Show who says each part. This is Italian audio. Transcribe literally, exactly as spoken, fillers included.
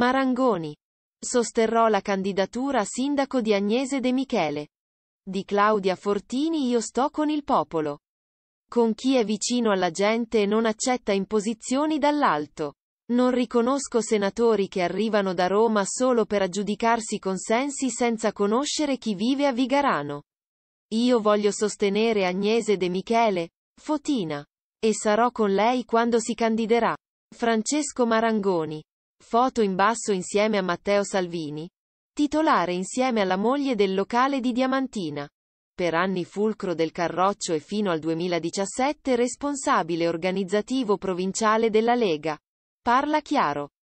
Speaker 1: Marangoni. Sosterrò la candidatura a sindaco di Agnese De Michele. Di Claudia Fortini io sto con il popolo. Con chi è vicino alla gente e non accetta imposizioni dall'alto. Non riconosco senatori che arrivano da Roma solo per aggiudicarsi consensi senza conoscere chi vive a Vigarano. Io voglio sostenere Agnese De Michele, Fotina. E sarò con lei quando si candiderà. Francesco Marangoni. Foto in basso insieme a Matteo Salvini. Titolare insieme alla moglie del locale di Diamantina. Per anni fulcro del Carroccio e fino al duemiladiciassette responsabile organizzativo provinciale della Lega. Parla chiaro.